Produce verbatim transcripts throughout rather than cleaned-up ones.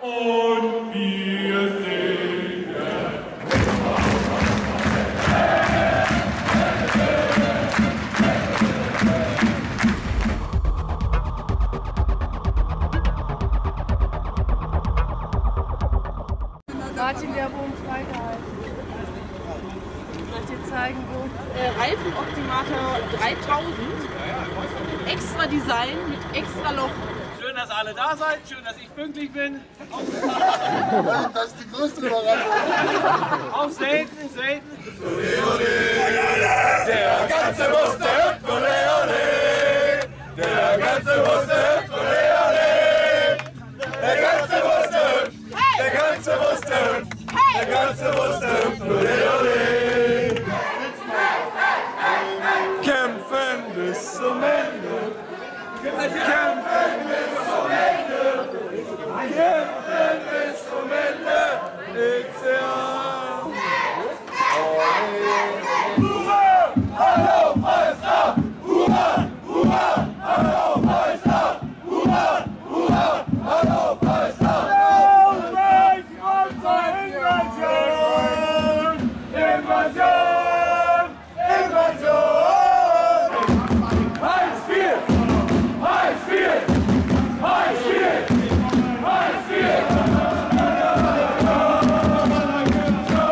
Und wir singen. Martin, der Boden freigehalten. Soll ich dir zeigen, wo? Äh, Reifenoptimator dreitausend. Extra Design mit extra Loch. Schön, dass alle da seid. Schön, dass ich pünktlich bin. Das ist die größte Überraschung. Auch selten, selten. Der ganze Muster hüpft, ole, ole. Der ganze Muster hüpft, ole, ole. Der ganze Muster hüpft. Der ganze Muster hüpft. Der ganze Muster hüpft, ole, ole. Kämpfen bis zum Ende. Kämpfen bis zum Ende. Kämpfen bis zum Ende. It's ja. Hurra! Hallo, Meister! Hurra! Hurra! Hallo, Meister! Hurra! Hurra! Hallo, Meister! Aufrecht unsere Invasion! Invasion! Invasion! Eins, vier! Eins, vier! Eins, vier! Eins, vier!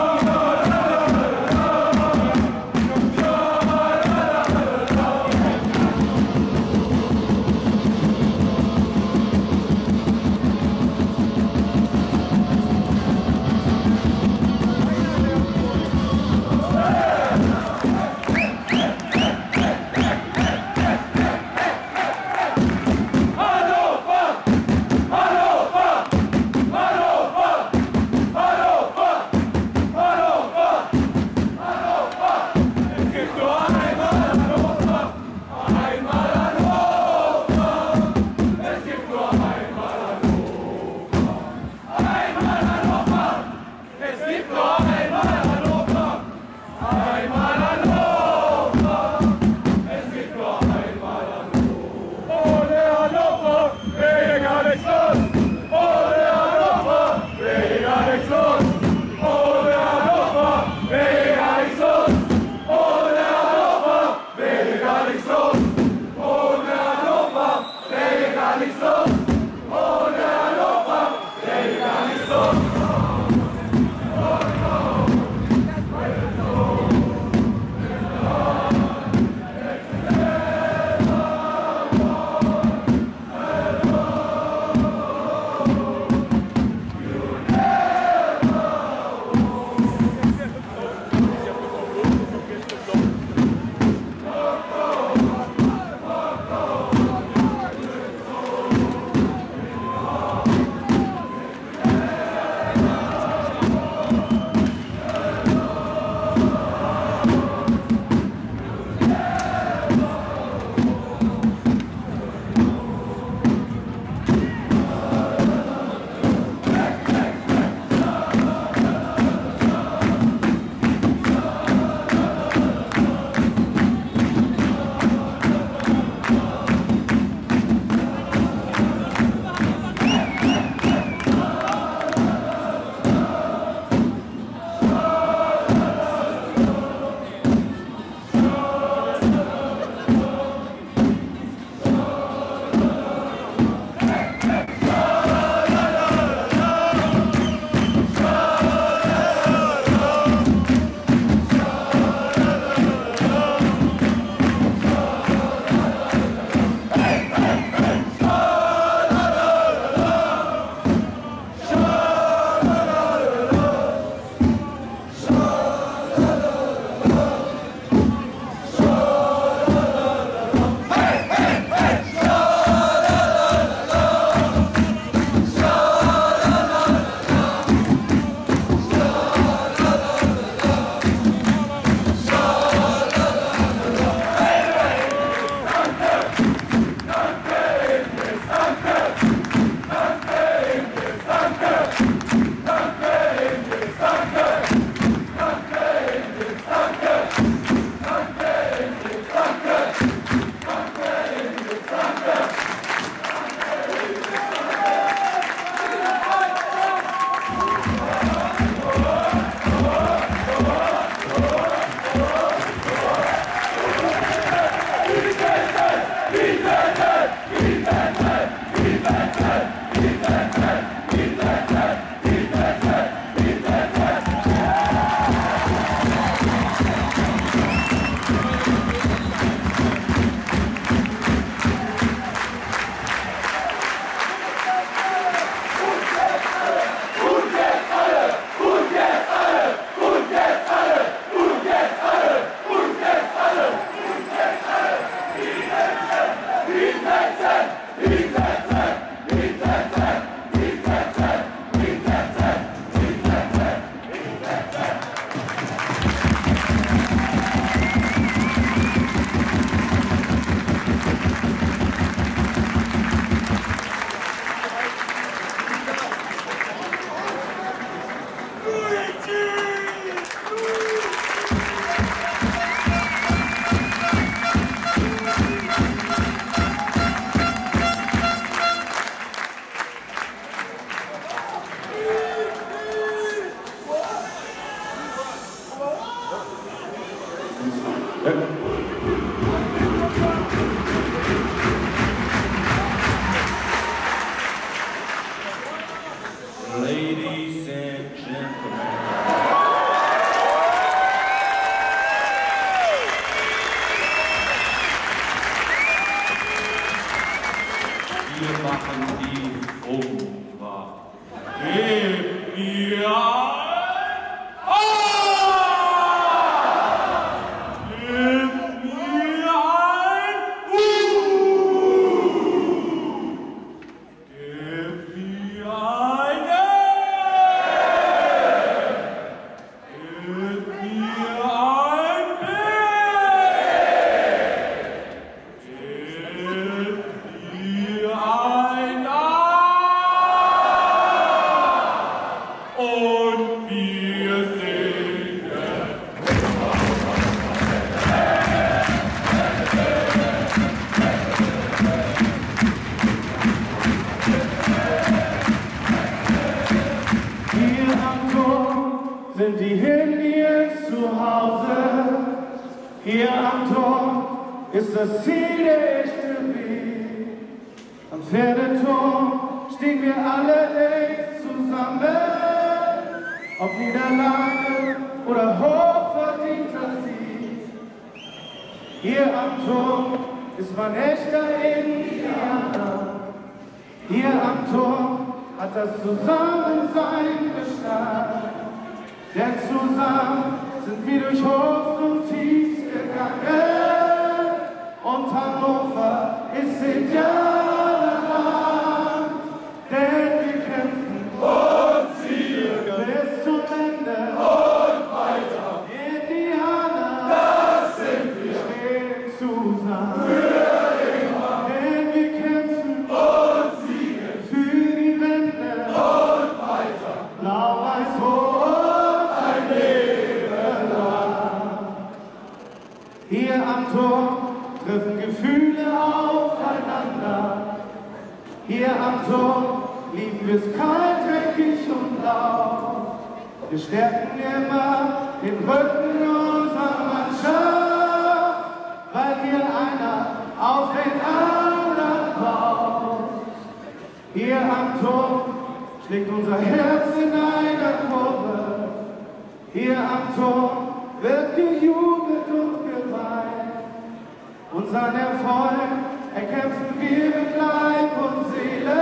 Ladies and gentlemen. Wir machen die Umfrage. Gebt mir ein A! Gebt mir ein U! Gebt mir ein E! Gebt mir ein B! Gebt mir ein A! Und wir singen. Hier am Turm sind die Hindis zu Hause. Hier am Turm ist das Ziel der echte Weg. Am Pferdeturm stehen wir alle eng zusammen. Ob Niederlage oder hochverdienter Sieg. Hier am Turm ist man echter Indianer. Hier am Turm hat das Zusammensein Bestand. Denn zusammen sind wir durch Hochs und Tiefs gegangen. Und Hannover ist Indianerland. Denn wir kämpfen und siegen bis zum Ende und weiter. Indianer, das sind wir, stehen zusammen. Für immer. Denn wir kämpfen und siegen für die Wende und weiter. Blau-Weiß-Rot, ein Leben lang. Hier am Turm treffen Gefühle aufeinander. Hier am Turm lieben wir es kalt, dreckig und laut. Wir stärken immer den Rücken unserer Mannschaft, weil hier einer auf den anderen baut. Hier am Turm schlägt unser Herz in einer Kurve. Hier am Turm wird gejubelt und geweint. Unseren Erfolg erkämpfen wir mit Leib und Seele.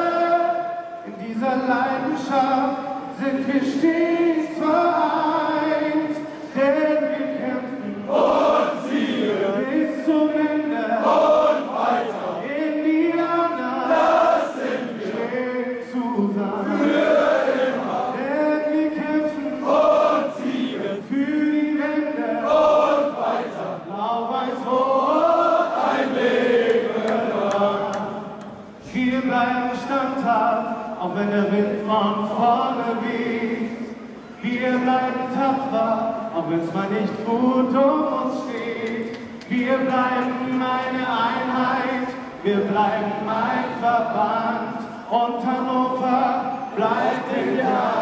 In dieser Leidenschaft sind wir stets vereint. Denn wir kämpfen und siegen bis zum Ende und weiter. Indianer, das sind wir, stehen zusammen. Für immer. Denn wir kämpfen und siegen für die Wende und weiter. Blau-Weiß-Rot, ein Leben lang. Wir bleiben standhaft, auch wenn der Wind von vorne weht. Wir bleiben tapfer, auch wenn es mal nicht gut um uns steht. Wir bleiben eine Einheit, wir bleiben ein Verband. Und Hannover bleibt in der